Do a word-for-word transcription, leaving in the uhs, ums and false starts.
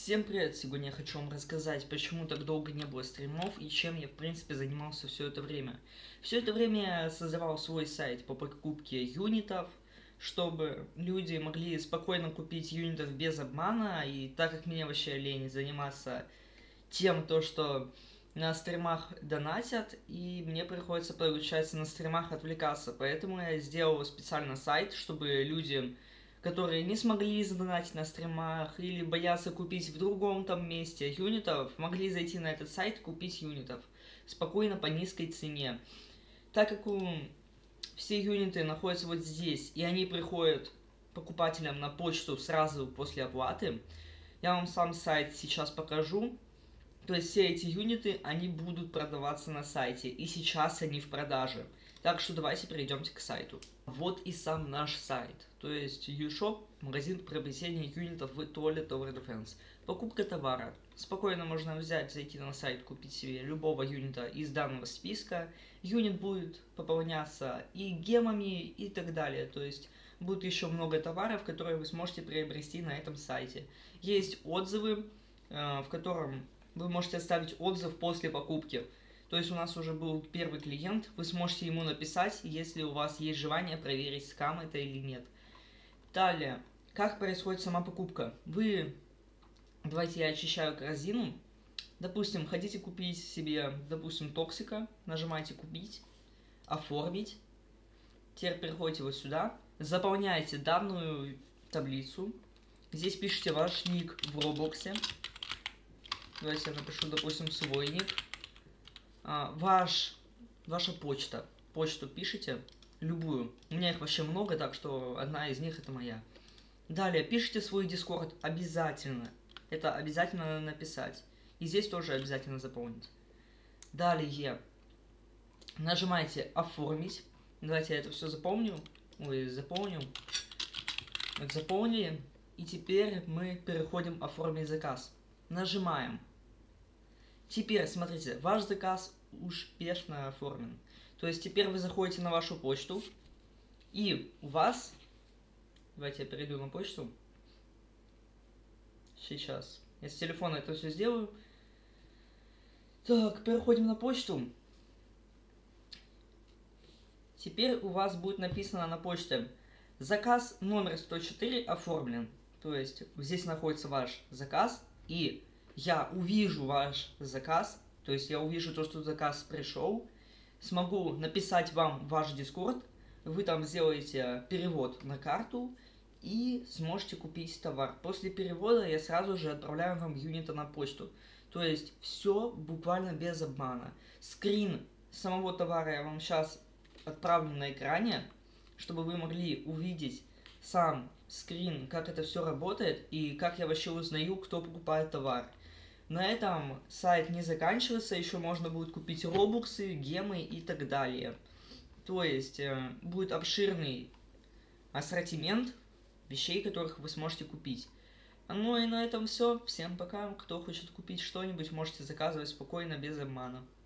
Всем привет! Сегодня я хочу вам рассказать, почему так долго не было стримов и чем я в принципе занимался все это время. Все это время я создавал свой сайт по покупке юнитов, чтобы люди могли спокойно купить юнитов без обмана, и так как мне вообще лень заниматься тем, то что на стримах донатят, и мне приходится, получается, на стримах отвлекаться, поэтому я сделал специально сайт, чтобы люди, которые не смогли задонатить на стримах или боятся купить в другом там месте юнитов, могли зайти на этот сайт, купить юнитов спокойно по низкой цене. Так как у... все юниты находятся вот здесь, и они приходят покупателям на почту сразу после оплаты, я вам сам сайт сейчас покажу. То есть все эти юниты, они будут продаваться на сайте, и сейчас они в продаже. Так что давайте перейдемте к сайту. Вот и сам наш сайт, то есть YouShop, магазин приобретения юнитов в Toilet Tower Defense. Покупка товара. Спокойно можно взять, зайти на сайт, купить себе любого юнита из данного списка. Юнит будет пополняться и гемами, и так далее. То есть будет еще много товаров, которые вы сможете приобрести на этом сайте. Есть отзывы, в котором вы можете оставить отзыв после покупки. То есть у нас уже был первый клиент, вы сможете ему написать, если у вас есть желание проверить, скам это или нет. Далее, как происходит сама покупка? Вы, давайте я очищаю корзину. Допустим, хотите купить себе, допустим, токсика, нажимаете купить, оформить. Теперь переходите вот сюда, заполняете данную таблицу. Здесь пишите ваш ник в Роблоксе. Давайте я напишу, допустим, свой ник. А, ваш, ваша почта. Почту пишите, любую. У меня их вообще много, так что одна из них это моя. Далее, пишите свой дискорд обязательно. Это обязательно надо написать. И здесь тоже обязательно заполнить. Далее, нажимаете оформить. Давайте я это все запомню. Ой, заполню. Вот заполнили. И теперь мы переходим оформить заказ. Нажимаем. Теперь, смотрите, ваш заказ успешно оформлен. То есть теперь вы заходите на вашу почту, и у вас... Давайте я перейду на почту. Сейчас. Я с телефона это все сделаю. Так, переходим на почту. Теперь у вас будет написано на почте: заказ номер сто четыре оформлен. То есть здесь находится ваш заказ, и я увижу ваш заказ, то есть я увижу то, что заказ пришел, смогу написать вам ваш дискорд, вы там сделаете перевод на карту и сможете купить товар. После перевода я сразу же отправляю вам юнита на почту. То есть все буквально без обмана. Скрин самого товара я вам сейчас отправлю на экране, чтобы вы могли увидеть сам скрин, как это все работает и как я вообще узнаю, кто покупает товар. На этом сайт не заканчивается, еще можно будет купить робуксы, гемы и так далее. То есть э, будет обширный ассортимент вещей, которых вы сможете купить. Ну и на этом все. Всем пока. Кто хочет купить что-нибудь, можете заказывать спокойно, без обмана.